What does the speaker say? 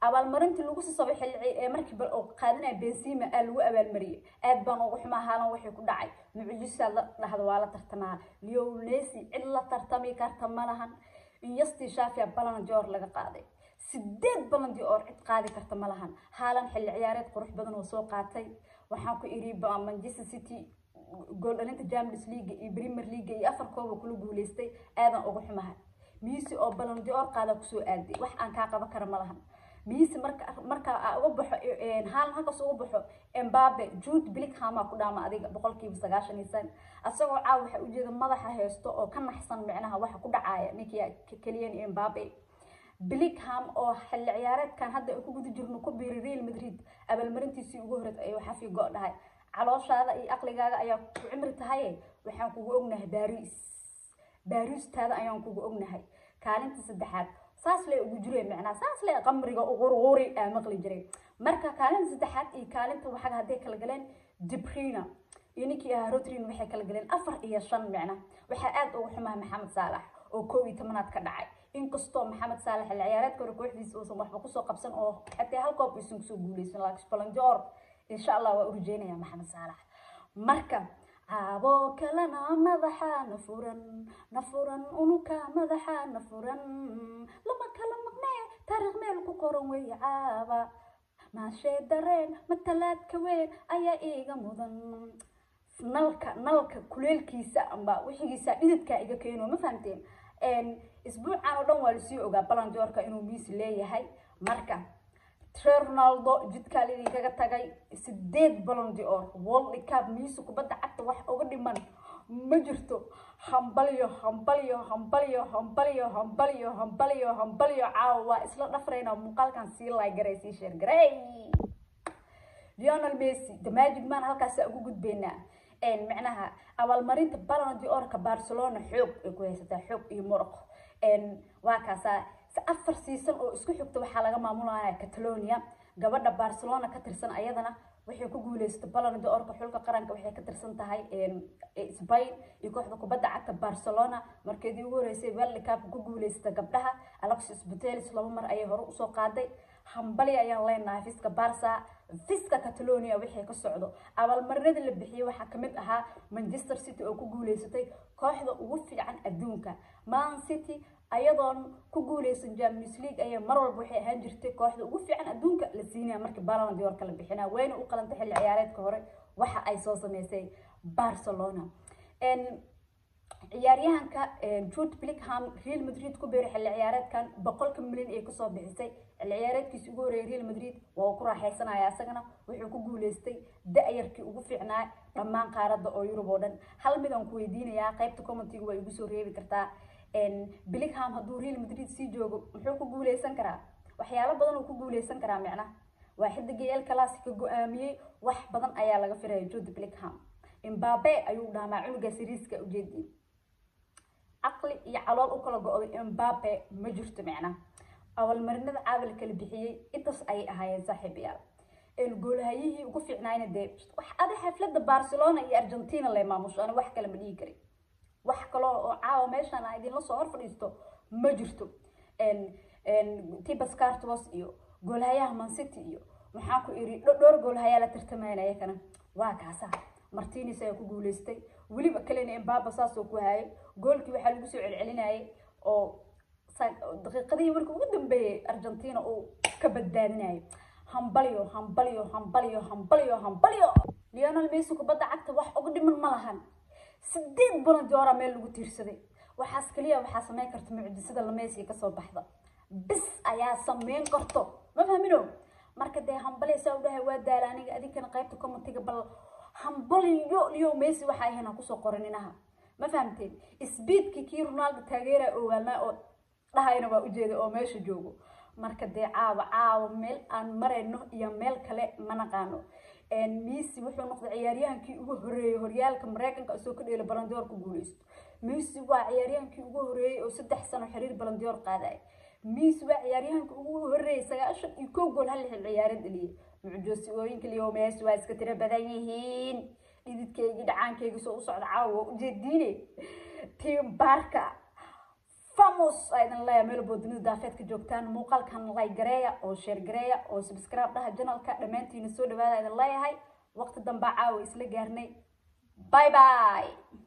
abaalmarintii lagu soo sabay xilli markii bal oo qaadanay Benzema lagu abaalmariyay aad baan ugu xumaa haalan wixii ku dhacay mucjisa la dhahdo waa la tartamaa Lionel Messi cid la tartami karta malahan iyasti shaafiya Ballon d'Or laga qaaday 8 Ballon d'Or cid qaadi karta malahan haalan xilli ciyaareed qurux badan oo soo qaatay waxaan ku iri Manchester City gool dhalinta Champions League iyo Premier League iyo afar koob kula guuleystay aadan ugu xumaa Messi oo Ballon d'Or qaada ku soo aaday wax aan ka qaban karo malahan Messi marka ugu baxo hal halkaas ugu baxo Mbappe Jude Bellingham ku dhaama adiga 190 asagoo caaw waxa u jeeda madaxa heesto oo ka naxsan macnaha waxa ku dhacaya ninkii Kylian Mbappe Bellingham oo xilli ciyaareedkan hadda ku guda jirno ku biiray Real Madrid abaalmarintiisii ugu horeeyay ay waxa fi go'o dhahay calooshaada iyo aqligaaga ayaa ku cimri tahay waxaan kugu ognahay Paris taada ayaan kugu ognahay kaalinta saddexaad saas leh ugu jiray macna saas leh qamriga ugu qurquri maqli jiray marka kaalinta saddexaad iyo kaalinta waxa haday kala galeen De Bruyne inikii Rodri waxay kala galeen 4 iyo 5 macna waxa aad ugu xumaa Mohamed Salah oo 11aad ka dhacay inkastoo Mohamed Salah xilli ciyaareedka kooxdiisa uu waxba ku soo qabsan oo xataa hal koob isu soo guuleysan laakiin Ballon d'Or insha Allah waa urjeynaya Mohamed Salah marka abo kalena madaxa nafuran unuka madaxa nafuran lama kala maqnay taariikh meel ku qoran way caaba ma sheedareen matalaad ka weyn ayaa iiga mudan nalka kuleelkiisa amba wixigiisa dhididka iga keeno ma fahamteen isbuucan oo dhan waa la sii ogaa Ballon d'Or-ka inuu Messi leeyahay marka Ronaldo jidka lidii kaga tagay 8 Ballon d'Or World Cup Messi kubadda cagta wax uga dhiman ma jirto hambalyo caawa isla dhafrayna muuqaalkan sii like garay sii share garay Lionel Messi the magic man halkaas ugu gudbeynaa macnaha abaalmarinta Ballon d'Or-ka Barcelona xoog ay ku haysata xoog iyo Morocco waa kaasa afar season oo isku xigta waxa laga maamulayaa Catalonia gabadha Barcelona ka tirsan ayadana waxay ku guuleysatay Ballon d'Or-ka xulka qaranka waxay ka tirsan tahay Spain iyo kooxda kubadda cagta Barcelona markeedii ugu horeysay World Cup ku guuleysatay gabdhaha Alexis Putellas laba mar ayay hore u soo qaaday hambali ayaan leenahay fiska Barca fiska Catalonia wixii ka socdo abaalmarinada la bixiyay waxa kamid ahaa Manchester City oo ku guuleysatay kooxda ugu fiican adduunka Man City ayadoon ku guuleysan Champions League ay mar walba waxay ahaan jirtay kooxda ugu fiican adduunka la siinaya markii Ballon d'Or-ka la bixinaa wayna u qalantay xilli ciyaareedka hore waxa ay soo sameysay Barcelona ciyaaryahanka Jude Bellingham Real Madrid ku biiray xilli ciyaareedkan 100 milyan ay ku soo bixisay xilli ciyaareedkiisa ugu horeeyay Real Madrid waa ku raaxaysanaya asagana wuxuu ku guuleystay da'yarkii ugu fiicnaa dhammaan qaaradda oo Yurub oo dhan hal mid aan ku weydiinayaa qaybta comment-iga way igu soo reebi kartaa Bellingham hadduu Real Madrid sii joogo muxuu ku guuleysan karaa waxyaalo badan oo ku guuleysan karaa macna waa xidigii El Clasico go'aamiyay wax badan ayaa laga filayay Jude Bellingham Mbappe ayuu dhaamaa cunuga siriiska u jeediyay aqli iyo calool u kala go'day Mbappe ma jirto macna abaalmarinada caabil kala bixiyay intaas ay ahaayeen saaxiibayaal goolhayihii ugu fiicnaayna de wax ada xafladda Barcelona iyo Argentina la maamusho ana wax kale ma dhigi karin wax kale oo caawa meeshan ay idin la soo hor fadhiisto ma jirto Thibaut Courtois iyo goolhayaha Man City iyo waxa ku iri dhowr goolhaya la tartamayay kana waa kaasa Martinez ay ku guuleystay waliba kalena Mbappe saas oo ku hayay goolkii waxa lagu soo celcelinayay oo daqiiqadii markii ugu dambeeyay Argentina oo ka badbaadinayay hambalyo Lionel Messi kubadda cagta wax ugu dhiman ma lahan 8 Ballon d'Or meel lagu tiirsaday waxaas kaliya waxa sameyn karta mucjisada la Messi ka soo baxda bis ayaa sameyn karto ma fahmino marka de hambalyo soo dhahay waa daalaaniga adinkana qaybta comment-iga bal hambalyo Leo Messi waxa ayna ku soo qoraninaha ma fahamteen speedkii Ronaldo taageera ogaana oo dhahayna waa u jeeday oo meesha joogo marka de caawa meel aan marayno iyo meel kale ma naqaano Messi wuxuu noqday ciyaaryahankii ugu horeeyay horyaalka Mareykanka soo ka dheelay Ballon d'Or ku guuleysto Messi waa ciyaaryahankii ugu horeeyay oo 3 sano xiriir Ballon d'Or qaaday Messi waa ciyaaryahankii ugu horeeyay 91 gool hal ciyaareed dhaliyay mucjisooyinka Leo Messi waa iska tira badan yihiin dhididkeega dhacaankeyga soo u socda caawa u jeedine team Barca فاموس أيضا لا يعمل بودني دافعت كجوكتان موقال كان لايك جريا أو شير جريا أو سبسكرايب ده جنال كدمانتي نسود هذا أيضا لا هاي وقت الدنبعة ويسلق جرني باي باي